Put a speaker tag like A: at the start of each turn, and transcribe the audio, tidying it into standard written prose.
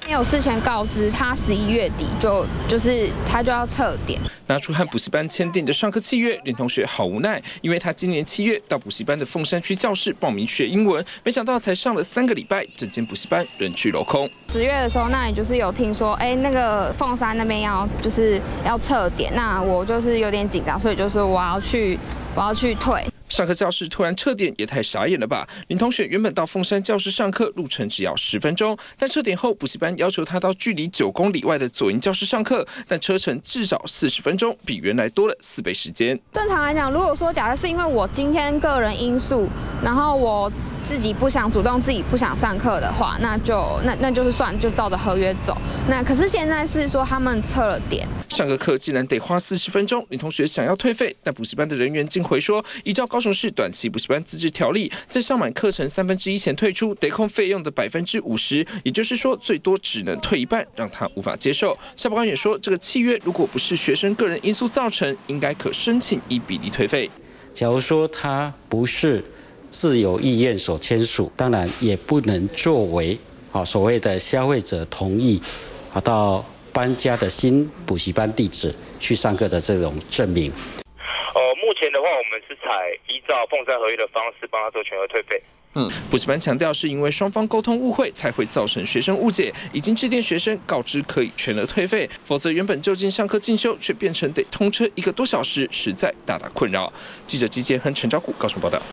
A: 没有事前告知，他11月底就是他就要撤点。
B: 拿出和补习班签订的上课契约，林同学好无奈，因为他今年7月到补习班的凤山区教室报名学英文，没想到才上了3个礼拜，整间补习班人去楼空。
A: 10月的时候，那里就是有听说，那个凤山那边要撤点，那我就是有点紧张，所以就是我要去退。
B: 上课教室突然撤点，也太傻眼了吧！林同学原本到凤山教室上课，路程只要10分钟，但撤点后，补习班要求他到距离9公里外的左营教室上课，但车程至少40分钟，比原来多了4倍时间。
A: 正常来讲，如果说假设是因为我今天个人因素，然后我自己不想上课的话，那就是算就照着合约走。那可是现在是说他们撤了点，
B: 上个课竟然得花40分钟，林同学想要退费，但补习班的人员竟回说，依照高雄市短期补习班自治条例，在上满课程1/3前退出，得控费用的50%，也就是说最多只能退一半，让他无法接受。校保官也说，这个契约如果不是学生个人因素造成，应该可申请依比例退费。
C: 假如说他不是自由意愿所签署，当然也不能作为所谓的消费者同意到搬家的新补习班地址去上课的这种证明。
D: 目前的话，我们是采依照凤山合约的方式帮他做全额退费。
B: 补习班强调，是因为双方沟通误会才会造成学生误解，已经致电学生告知可以全额退费，否则原本就近上课进修，却变成得通车1个多小时，实在大大困扰。记者季建亨、陈昭谷高雄报道。